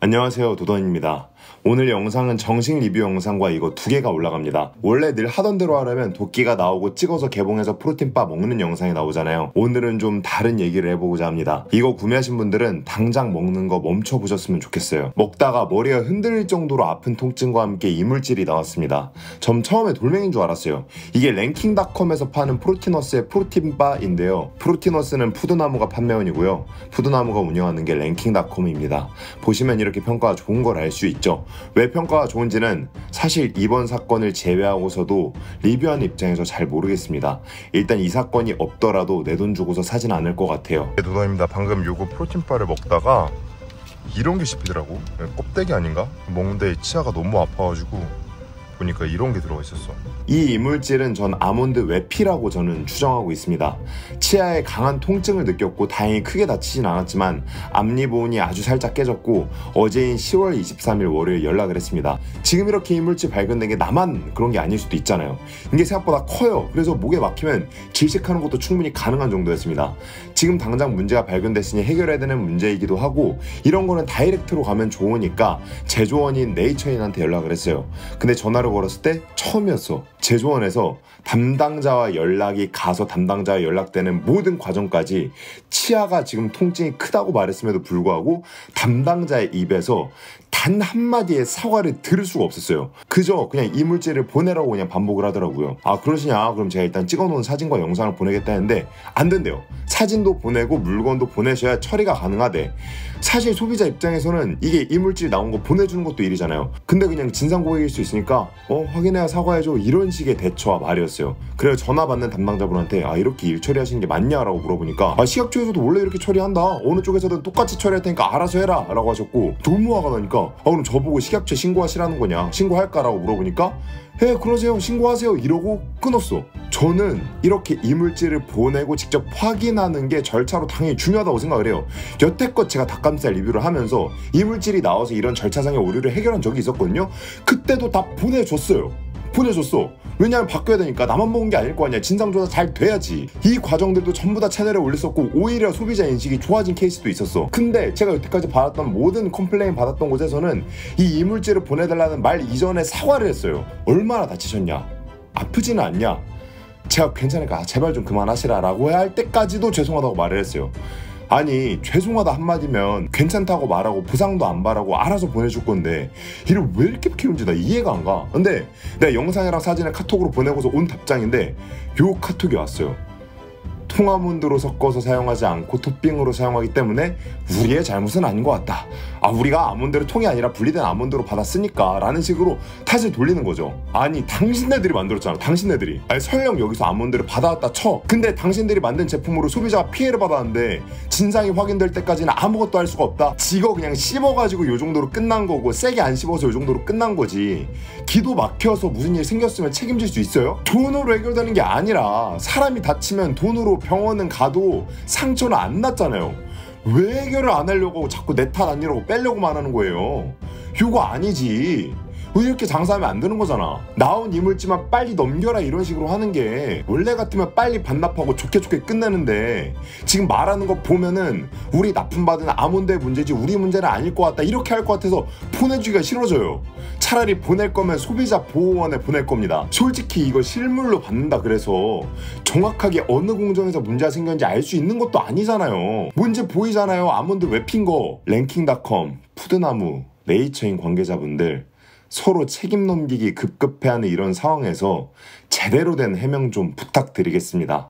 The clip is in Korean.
안녕하세요, 도던입니다. 오늘 영상은 정식 리뷰 영상과 이거 두 개가 올라갑니다. 원래 늘 하던 대로 하려면 도끼가 나오고 찍어서 개봉해서 프로틴바 먹는 영상이 나오잖아요. 오늘은 좀 다른 얘기를 해보고자 합니다. 이거 구매하신 분들은 당장 먹는 거 멈춰보셨으면 좋겠어요. 먹다가 머리가 흔들릴 정도로 아픈 통증과 함께 이물질이 나왔습니다. 전 처음에 돌멩이인 줄 알았어요. 이게 랭킹닷컴에서 파는 프로티너스의 프로틴바인데요. 프로티너스는 푸드나무가 판매원이고요. 푸드나무가 운영하는 게 랭킹닷컴입니다. 보시면 이렇게 평가가 좋은 걸 알 수 있죠. 왜 평가가 좋은지는 사실 이번 사건을 제외하고서도 리뷰하는 입장에서 잘 모르겠습니다. 일단 이 사건이 없더라도 내 돈 주고서 사진 않을 것 같아요. 도전입니다. 방금 요거 프로틴바를 먹다가 이런 게 씹히더라고. 껍데기 아닌가? 먹는데 치아가 너무 아파가지고 보니까 이런 게 들어가 있었어. 이 이물질은 전 아몬드 외피라고 저는 추정하고 있습니다. 치아에 강한 통증을 느꼈고 다행히 크게 다치진 않았지만 앞니보온이 아주 살짝 깨졌고 어제인 10월 23일 월요일 연락을 했습니다. 지금 이렇게 이물질 발견된 게 나만 그런 게 아닐 수도 있잖아요. 이게 생각보다 커요. 그래서 목에 막히면 질식하는 것도 충분히 가능한 정도였습니다. 지금 당장 문제가 발견됐으니 해결해야 되는 문제이기도 하고 이런 거는 다이렉트로 가면 좋으니까 제조원인 네이처인한테 연락을 했어요. 근데 전화를 걸었을 때 처음이었어. 제조원에서 담당자와 연락이 가서 담당자와 연락되는 모든 과정까지 치아가 지금 통증이 크다고 말했음에도 불구하고 담당자의 입에서 단 한마디의 사과를 들을 수가 없었어요. 그저 그냥 이물질을 보내라고 그냥 반복을 하더라고요. 아, 그러시냐? 그럼 제가 일단 찍어놓은 사진과 영상을 보내겠다 했는데 안 된대요. 사진도 보내고 물건도 보내셔야 처리가 가능하대. 사실 소비자 입장에서는 이게 이물질 나온 거 보내주는 것도 일이잖아요. 근데 그냥 진상 고객일 수 있으니까 확인해야 사과해줘, 이런 식의 대처와 말이었어요. 그래서 전화 받는 담당자분한테 이렇게 일 처리하시는 게 맞냐라고 물어보니까 식약처에서도 원래 이렇게 처리한다, 어느 쪽에서든 똑같이 처리할 테니까 알아서 해라 라고 하셨고, 너무 화가 나니까 그럼 저보고 식약처 신고하시라는 거냐, 신고할까라고 물어보니까 그러세요, 신고하세요 이러고 끊었어. 저는 이렇게 이물질을 보내고 직접 확인하는 게 절차로 당연히 중요하다고 생각을 해요. 여태껏 제가 닭가슴살 리뷰를 하면서 이물질이 나와서 이런 절차상의 오류를 해결한 적이 있었거든요. 그때도 다 보내줬어요. 왜냐하면 바뀌어야 되니까. 나만 먹은 게 아닐 거 아니야. 진상조사 잘 돼야지. 이 과정들도 전부 다 채널에 올렸었고 오히려 소비자 인식이 좋아진 케이스도 있었어. 근데 제가 여태까지 받았던 모든 컴플레인 받았던 곳에서는 이 이물질을 보내달라는 말 이전에 사과를 했어요. 얼마나 다치셨냐? 아프지는 않냐? 제가 괜찮으니까 제발 좀 그만하시라 라고 할 때까지도 죄송하다고 말을 했어요. 아니, 죄송하다 한마디면 괜찮다고 말하고 보상도 안 바라고 알아서 보내줄 건데 이를 왜 이렇게 키운지 나 이해가 안 가. 근데 내가 영상이랑 사진을 카톡으로 보내고서 온 답장인데 요 카톡이 왔어요. 통아몬드로 섞어서 사용하지 않고 토핑으로 사용하기 때문에 우리의 잘못은 아닌 것 같다. 우리가 아몬드를 통이 아니라 분리된 아몬드로 받았으니까 라는 식으로 탓을 돌리는 거죠. 아니, 당신네들이 만들었잖아. 당신네들이. 설령 여기서 아몬드를 받아왔다 쳐. 근데 당신들이 만든 제품으로 소비자가 피해를 받았는데 진상이 확인될 때까지는 아무것도 할 수가 없다. 지거 그냥 씹어가지고 요 정도로 끝난 거고, 세게 안 씹어서 요 정도로 끝난 거지. 기도 막혀서 무슨 일 생겼으면 책임질 수 있어요? 돈으로 해결되는 게 아니라 사람이 다치면 돈으로 병원은 가도 상처는 안 났잖아요. 왜 해결을 안 하려고 자꾸 내 탓 아니라고 빼려고만 하는 거예요? 이거 아니지. 왜 이렇게 장사하면 안 되는 거잖아. 나온 이물질만 빨리 넘겨라 이런 식으로 하는 게 원래 같으면 빨리 반납하고 좋게 끝내는데, 지금 말하는 거 보면은 우리 납품받은 아몬드의 문제지 우리 문제는 아닐 것 같다 이렇게 할 것 같아서 보내주기가 싫어져요. 차라리 보낼 거면 소비자 보호원에 보낼 겁니다. 솔직히 이거 실물로 받는다 그래서 정확하게 어느 공정에서 문제가 생겼는지 알 수 있는 것도 아니잖아요. 문제 보이잖아요. 아몬드 왜 핀 거. 랭킹닷컴, 푸드나무, 네이처인 관계자분들 서로 책임 넘기기 급급해하는 이런 상황에서 제대로 된 해명 좀 부탁드리겠습니다.